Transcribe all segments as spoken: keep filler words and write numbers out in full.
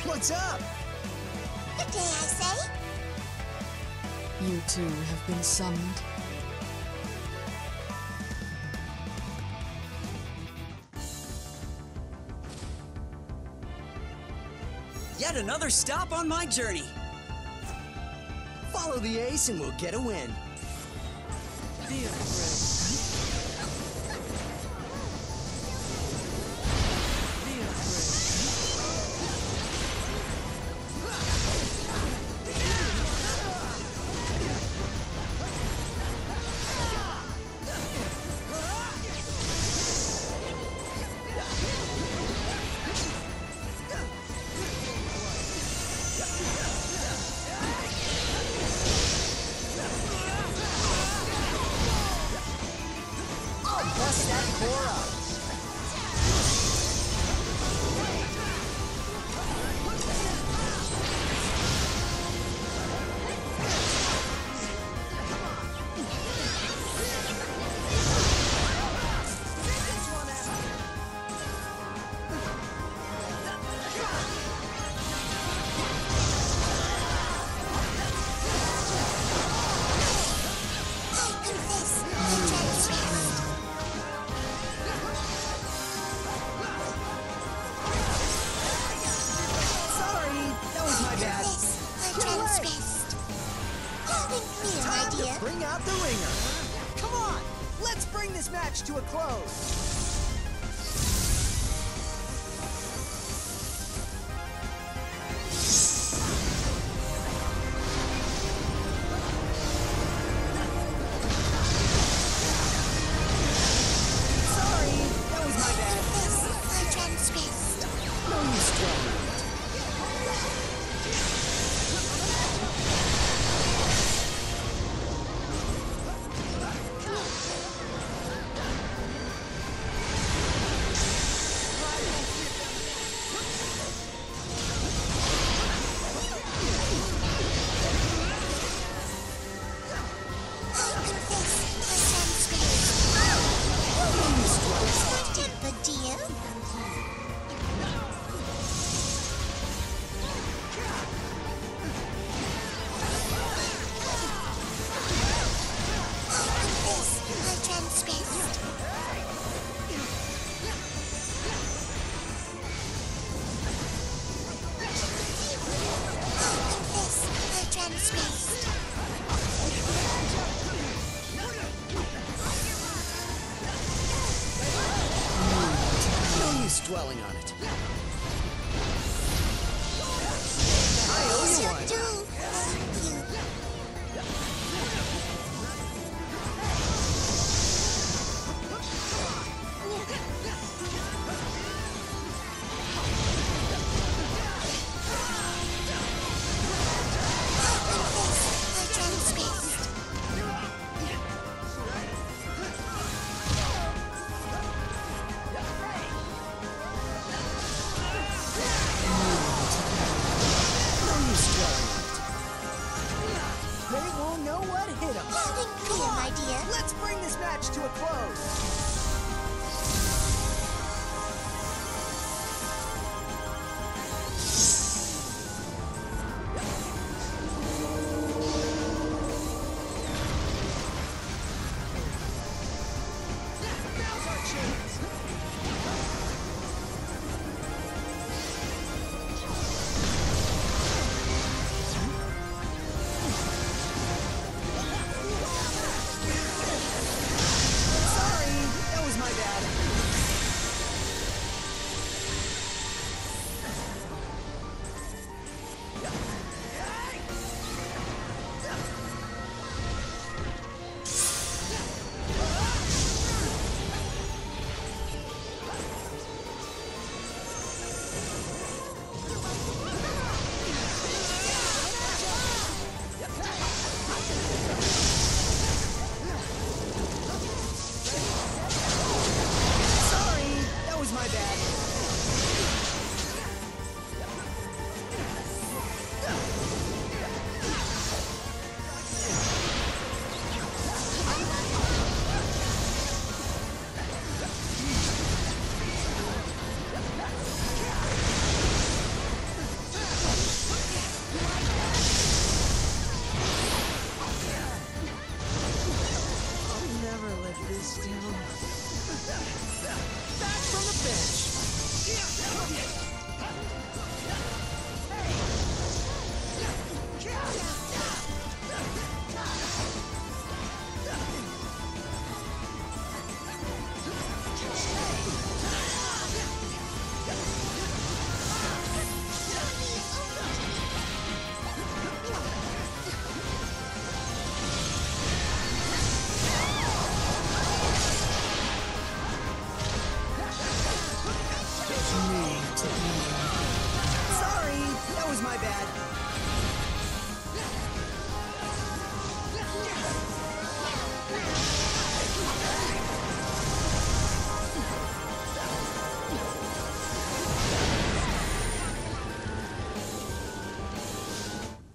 What's up? Good day, I say. You too have been summoned. Yet another stop on my journey. Follow the ace and we'll get a win. Be afraid. Be afraid. Bust that core up. Bring out the ringer. Come on, let's bring this match to a close. Sorry, that was my bad. I transgressed. No use dwelling.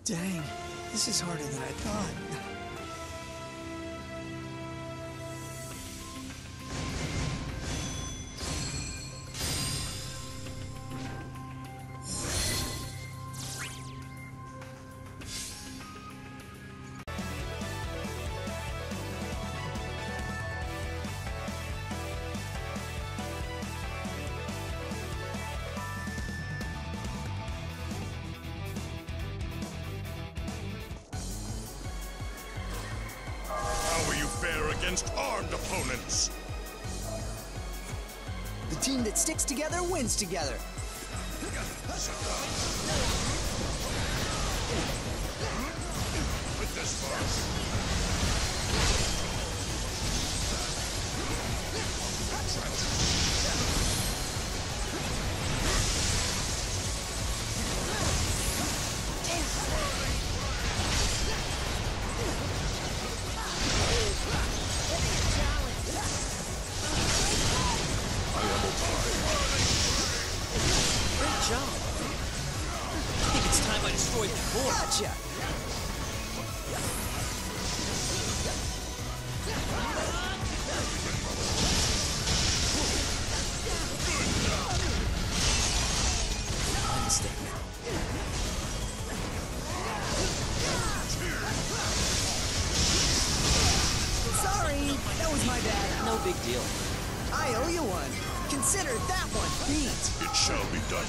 Dang, this is harder than I thought. Against armed opponents. The team that sticks together wins together. With this first. Gotcha! Sorry, that was my bad. No big deal. I owe you one. Consider that one beat. It shall be done.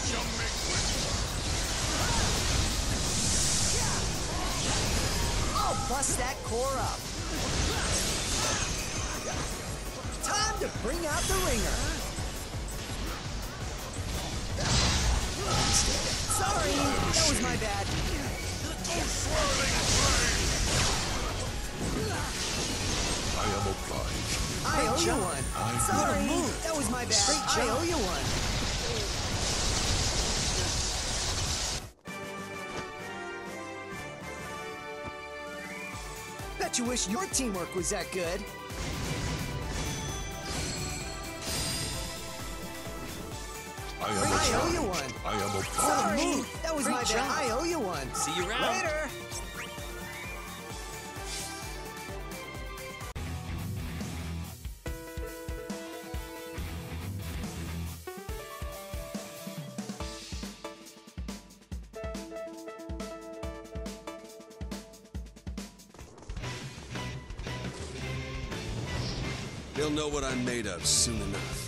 I'll bust that core up. Time to bring out the ringer. Sorry, that was my bad. I am obliged. I owe you one. I Sorry, that was my bad. I owe you one. Bet you wish your teamwork was that good. I am I owe you obliged. one. I am obliged. Sorry, that was Great my job. bad. I owe you one. See you around. Later. They'll know what I'm made of soon enough.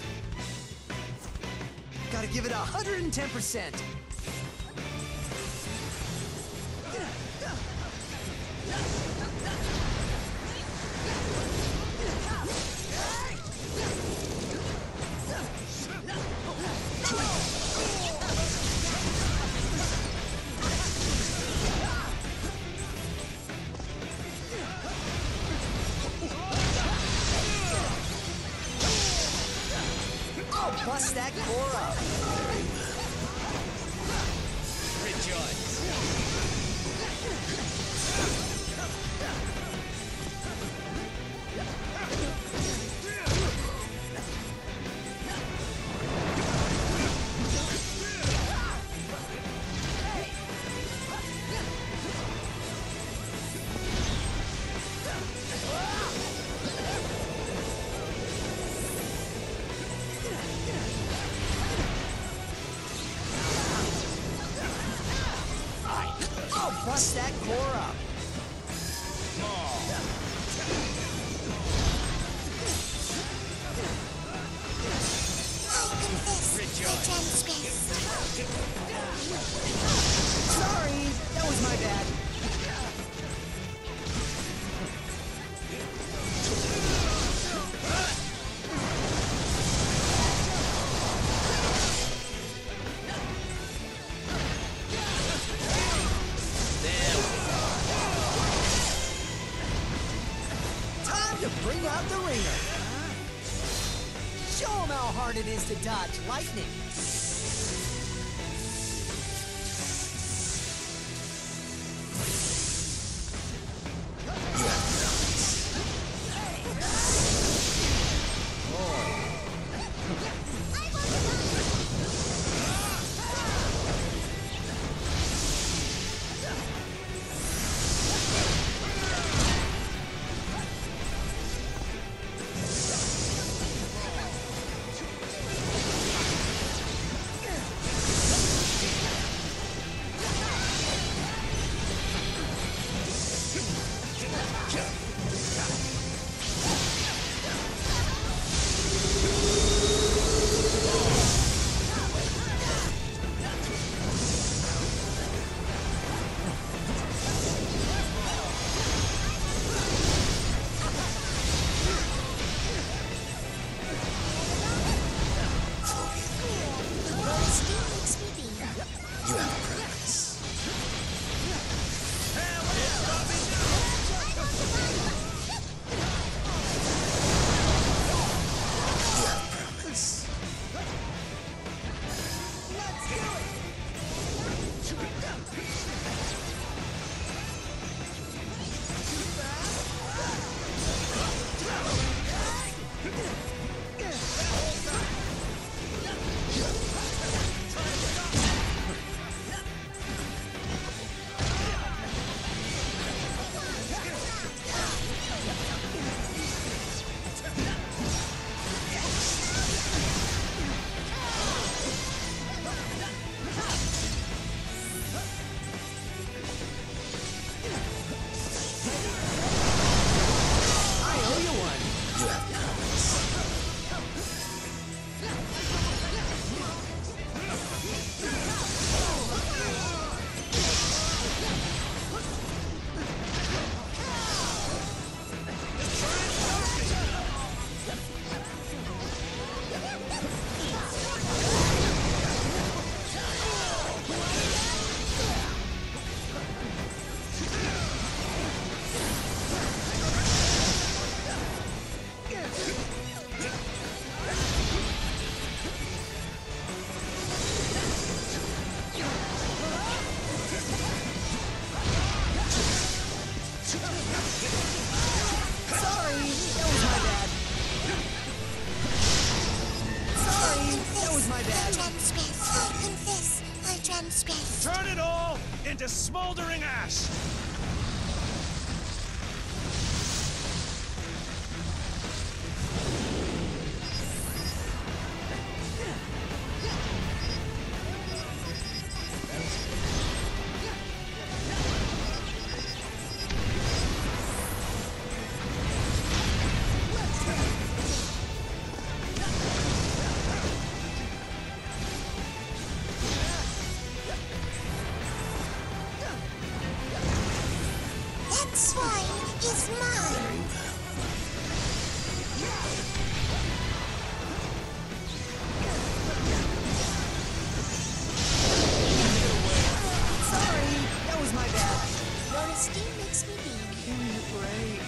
Gotta give it a hundred and ten percent. I'll bust that core up. I'll bust that core up. I confess, I transgressed. Sorry, that was my bad. Time to bring out the ringer. Show 'em how hard it is to dodge lightning. Tempest. Turn it all into smoldering ash! That swine is mine. Sorry, that was my bad. Your esteem makes me beam. Give me a break.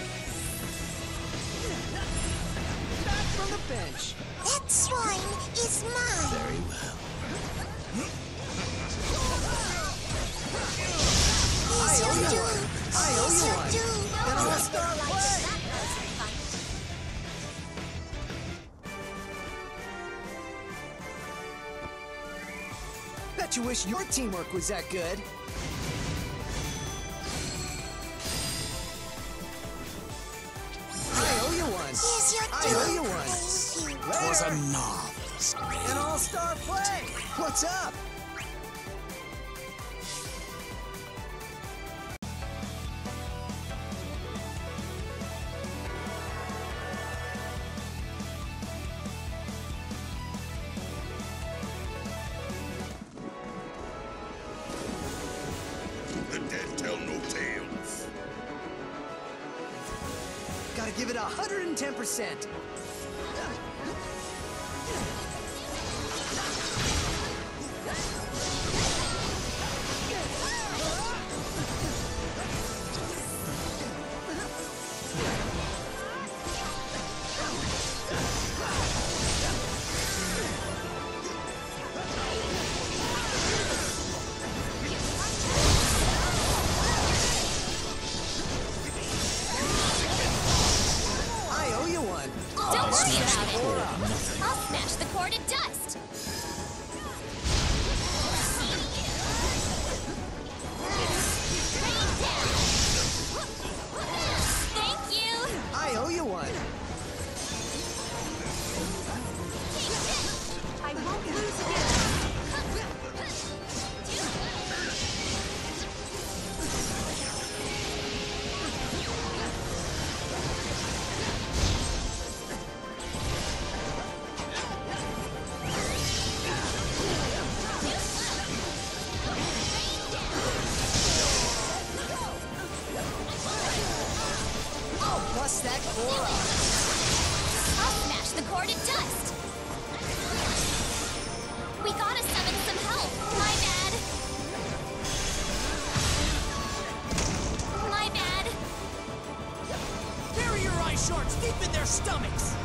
Back from the bench. That swine is mine. Very well. He's your owe you dude. one. I owe He's you your one. dude. Then I'll start Like play. that doesn't fight. Bet you wish your teamwork was that good. I owe you one. He's your I dude. owe you one. Thank you. It was a marvelous An all-star play. What's up? The dead tell no tales. Gotta give it one hundred ten percent. I owe you one. Don't worry about it. I'll smash the core to dust. Thank you. I owe you one. I won't lose again. I'll bust that core up. I'll smash the core to dust. We gotta summon some help. My bad. My bad. Bury your ice sharks deep in their stomachs.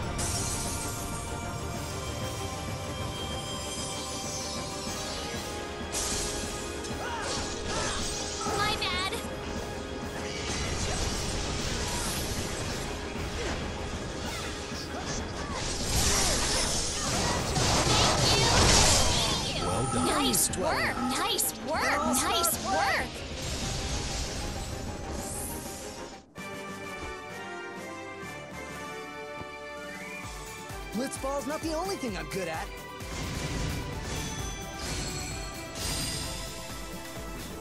My bad. Thank you. Well done. Nice work. Nice work. Nice work. Blitzball's not the only thing I'm good at.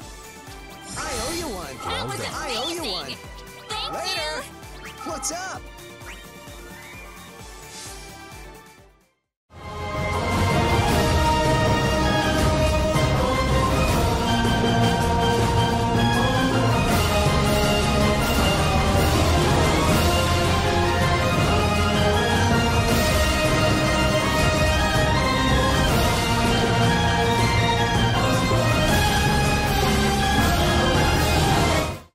I owe you one. That was I owe you amazing. one. Thank Later. you. What's up?